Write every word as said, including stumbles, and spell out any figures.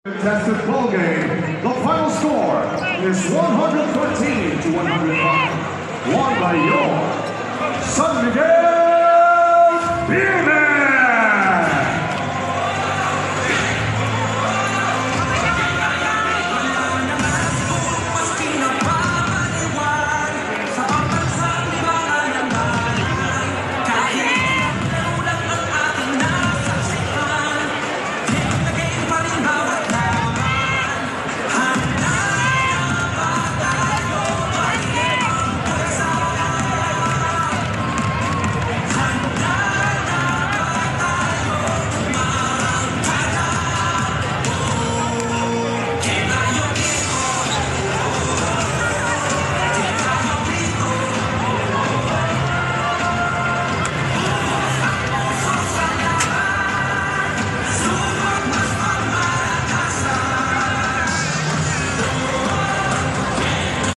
Contested ball game. The final score is one hundred thirteen to one hundred five. Won by your San Miguel Beermen.